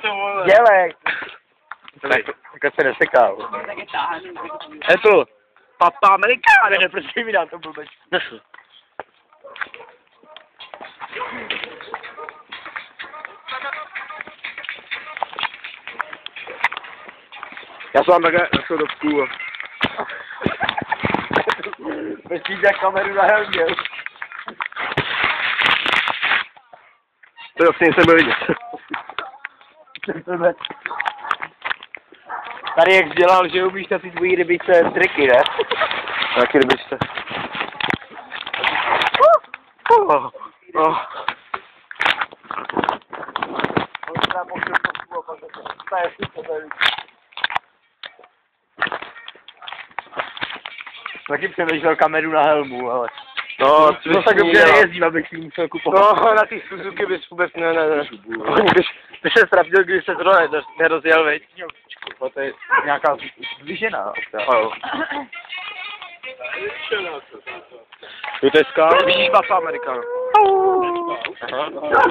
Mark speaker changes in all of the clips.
Speaker 1: to, vole.
Speaker 2: Dělej. Tak se nesekal. Je tu. Papa Amerikáne, prosím mi dá to blbeč. Nesl. Já jsem takhle našel do půl. Myslíš, jak kameru na helmě. To vlastně jsem byl vidět. Tady jak dělal, že umíš na ty tvojí rybice triky, ne? Jaký rybičce? Taky přemýšlel kameru na helmu, ale... No, to tak dobře nejezdím, abych si musel kupovat. No, na ty Suzuki bys vůbec ne. Ty se strapil, když se to nerozjel, veď? To je nějaká vyžená. To je skál? Vidíš Papa Amerikána. Aha.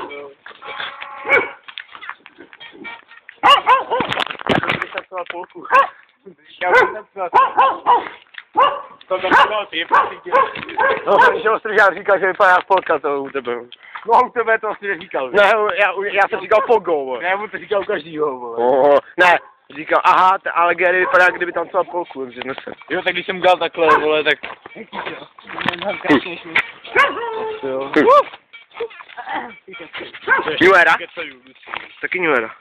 Speaker 2: Já bych napsal polku. To byl ty, no, že Ostržák říkal, že vypadá jak polka to u tebe. No u tebe to asi neříkal. Ne, já jsem říkal pogo, ne, on to říkal u každýho, vole. Ne, říkal, aha, ale Gary vypadá, kdyby tam celá polku, takže nese. Jo, tak když jsem udělal takhle, vole, tak... New Era? Taky New Era.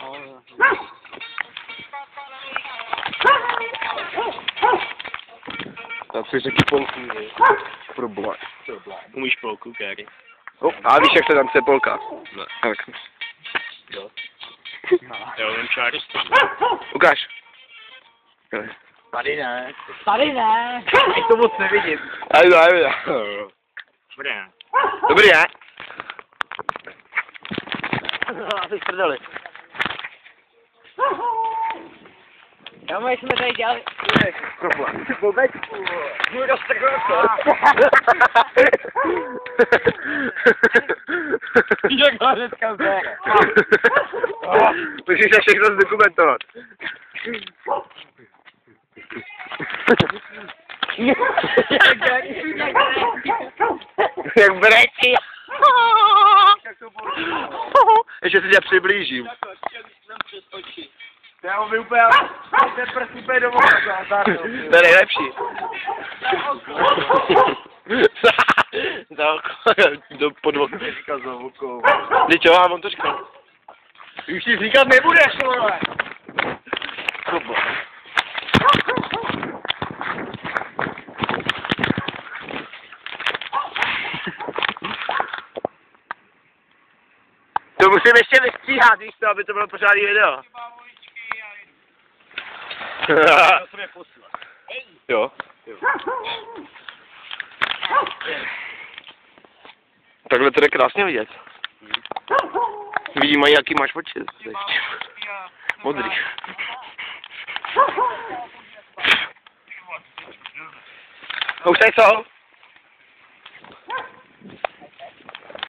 Speaker 2: Tak jsi taky polku, ne? Problém.
Speaker 1: Umíš polku, Gary?
Speaker 2: A víš, jak se tam chce polka?
Speaker 1: Ne.
Speaker 2: Tak.
Speaker 1: Jo. Jo, vím čáristý.
Speaker 2: Ukáž.
Speaker 1: Tady ne.
Speaker 3: Tady ne.
Speaker 2: Teď to moc nevidím. Ajde.
Speaker 1: Dobrý ne.
Speaker 2: Dobrý, ne? Asi strdali.
Speaker 3: Já my jsme tady dělali...
Speaker 2: Problém. Blbečku. Můj dostrkl.
Speaker 3: Jak ho dneska zde.
Speaker 2: Musíš se všechno zdokumentovat. Jak brečí. Ještě si tě přiblížím. Já mám úplně ten prst úplně do voka. To je nejlepší. Do podvoku. Říkal za vokou. Teď jo, mám to říkal. Už ti říkat nebudeš, vole. To musím ještě vystříhat, víš to, aby to bylo pořádný video. Jo. Takhle to je krásně vidět. Vidíme, jaký máš oči. Modrý. Už tady jsou.